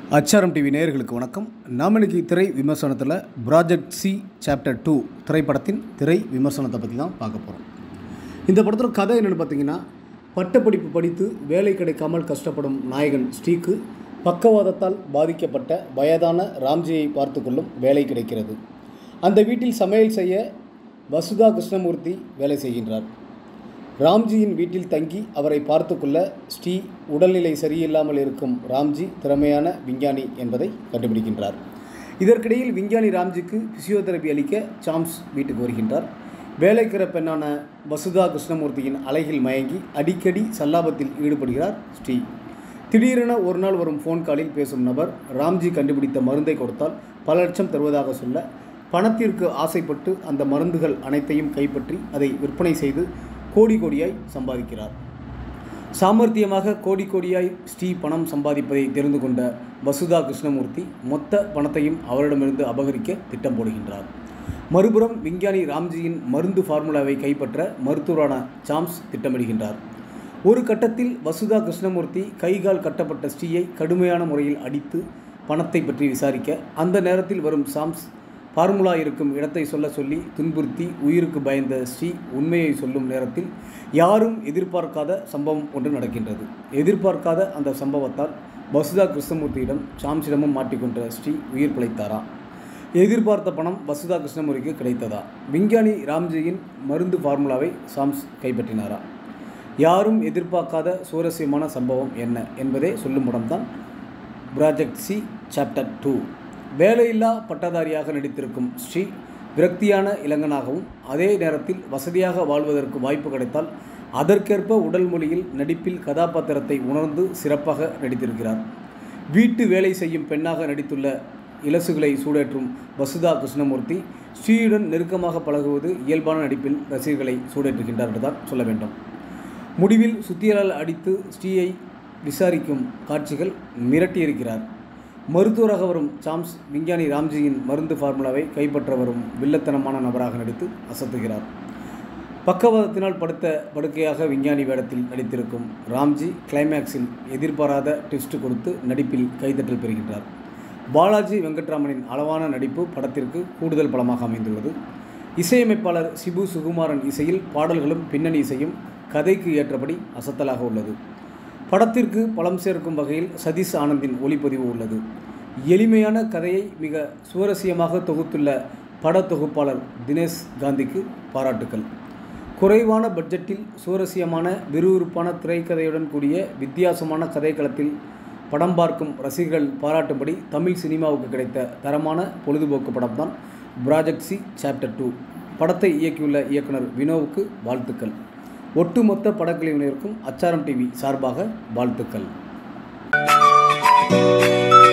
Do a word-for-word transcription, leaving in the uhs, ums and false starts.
அச்சாரம் டிவி நேயர்களுக்கு வணக்கம். நாம் இன்னைக்கு திரை விமர்சனத்தில் ப்ராஜெக்ட் சி சாப்டர் டூ திரைப்படத்தின் திரை விமர்சனத்தை பற்றி தான் பார்க்க போகிறோம். இந்த படத்தோட கதை என்னென்னு பார்த்தீங்கன்னா, பட்டப்படிப்பு படித்து வேலை கிடைக்காமல் கஷ்டப்படும் நாயகன் ஸ்ரீக்கு பக்கவாதத்தால் பாதிக்கப்பட்ட வயதான ராம்ஜியை பார்த்து கொள்ளும் வேலை கிடைக்கிறது. அந்த வீட்டில் சமையல் செய்ய வசுதா கிருஷ்ணமூர்த்தி வேலை செய்கின்றார். ராம்ஜியின் வீட்டில் தங்கி அவரை பார்த்து கொள்ள ஸ்ரீ உடல்நிலை சரியில்லாமல் இருக்கும் ராம்ஜி திறமையான விஞ்ஞானி என்பதை கண்டுபிடிக்கின்றார். இதற்கிடையில் விஞ்ஞானி ராம்ஜிக்கு பிசியோதெரபி அளிக்க சாம்ஸ் வீட்டுக்கு வருகின்றார். வேலைக்கிற பெண்ணான வசுதா கிருஷ்ணமூர்த்தியின் அலையில் மயங்கி அடிக்கடி சல்லாபத்தில் ஈடுபடுகிறார் ஸ்ரீ. திடீரென ஒரு நாள் வரும் ஃபோன் காலில் பேசும் நபர் ராம்ஜி கண்டுபிடித்த மருந்தை கொடுத்தால் பல லட்சம் தருவதாக சொல்ல, பணத்திற்கு ஆசைப்பட்டு அந்த மருந்துகள் அனைத்தையும் கைப்பற்றி அதை விற்பனை செய்து கோடி கோடியாய் சம்பாதிக்கிறார். சாமர்த்தியமாக கோடி கோடியாய் ஸ்ரீ பணம் சம்பாதிப்பதை தெரிந்து கொண்ட வசுதா கிருஷ்ணமூர்த்தி மொத்த பணத்தையும் அவரிடமிருந்து அபகரிக்க திட்டம் போடுகின்றார். மறுபுறம் விஞ்ஞானி ராம்ஜியின் மருந்து ஃபார்முலாவை கைப்பற்ற மருத்துவரான சாம்ஸ் திட்டமிடுகின்றார். ஒரு கட்டத்தில் வசுதா கிருஷ்ணமூர்த்தி கைகால் கட்டப்பட்ட ஸ்ரீயை கடுமையான முறையில் அடித்து பணத்தை பற்றி விசாரிக்க, அந்த நேரத்தில் வரும் சாம்ஸ் ஃபார்முலா இருக்கும் இடத்தை சொல்ல சொல்லி துன்புறுத்தி உயிருக்கு பயந்த ஸ்ரீ உண்மையை சொல்லும் நேரத்தில் யாரும் எதிர்பார்க்காத சம்பவம் ஒன்று நடக்கின்றது. எதிர்பார்க்காத அந்த சம்பவத்தால் வசுதா கிருஷ்ணமூர்த்தியிடம் சாம்ஸிடமும் மாட்டிக்கொண்ட ஸ்ரீ உயிர் பிழைத்தாரா? எதிர்பார்த்த பணம் வசுதா கிருஷ்ணமூர்த்திக்கு கிடைத்ததா? விஞ்ஞானி ராம்ஜியின் மருந்து ஃபார்முலாவை சாம்ஸ் கைப்பற்றினாரா? யாரும் எதிர்பார்க்காத சுவாரஸ்யமான சம்பவம் என்ன என்பதே சொல்லும் படம்தான் ப்ராஜெக்ட் சி சாப்டர் டூ. வேலையில்லா பட்டதாரியாக நடித்திருக்கும் ஸ்ரீ விரக்தியான இளைஞனாகவும் அதே நேரத்தில் வசதியாக வாழ்வதற்கு வாய்ப்பு கிடைத்தால் அதற்கேற்ப உடல் மொழியில் நடிப்பில் கதாபாத்திரத்தை உணர்ந்து சிறப்பாக நடித்திருக்கிறார். வீட்டு வேலை செய்யும் பெண்ணாக நடித்துள்ள இலசுகளை சூடேற்றும் வசுதா கிருஷ்ணமூர்த்தி ஸ்ரீயுடன் நெருக்கமாக பழகுவது இயல்பான நடிப்பில் ரசிகர்களை சூடேற்றுகின்றார் என்றுதான் சொல்ல வேண்டும். முடிவில் சுத்தியலால் அடித்து ஸ்ரீயை விசாரிக்கும் காட்சிகள் மிரட்டியிருக்கிறார். மருத்துவராக வரும் சாம்ஸ் விஞ்ஞானி ராம்ஜியின் மருந்து ஃபார்முலாவை கைப்பற்ற வரும் வில்லத்தனமான நபராக நடித்து அசத்துகிறார். பக்கவாதத்தினால் படுத்த படுக்கையாக விஞ்ஞானி வேடத்தில் நடித்திருக்கும் ராம்ஜி கிளைமேக்ஸில் எதிர்பாராத ட்விஸ்ட் கொடுத்து நடிப்பில் கைதட்டல் பெறுகின்றார். பாலாஜி வெங்கட்ராமனின் அளவான நடிப்பு படத்திற்கு கூடுதல் பலமாக அமைந்துள்ளது. இசையமைப்பாளர் சிபு சுகுமாரன் இசையில் பாடல்களும் பின்னணி இசையும் கதைக்கு ஏற்றபடி அசத்தலாக உள்ளது. படத்திற்கு பலம் சேர்க்கும் வகையில் சதீஷ் ஆனந்தின் ஒளிப்பதிவு உள்ளது. எளிமையான கதையை மிக சுவாரஸ்யமாக தொகுத்துள்ள பட தொகுப்பாளர் தினேஷ் காந்திக்கு பாராட்டுக்கள். குறைவான பட்ஜெட்டில் சுவாரஸ்யமான விறுவிறுப்பான திரைக்கதையுடன் கூடிய வித்தியாசமான கதைக்களத்தில் படம் பார்க்கும் ரசிகர்கள் பாராட்டும்படி தமிழ் சினிமாவுக்கு கிடைத்த தரமான பொழுதுபோக்கு படம்தான் ப்ராஜெக்ட் சி சாப்டர் டூ. படத்தை இயக்கியுள்ள இயக்குனர் வினோவுக்கு வாழ்த்துக்கள். ஒட்டுமொத்த படக்குழுவினருக்கும் அச்சாரம் டிவி சார்பாக வாழ்த்துக்கள்.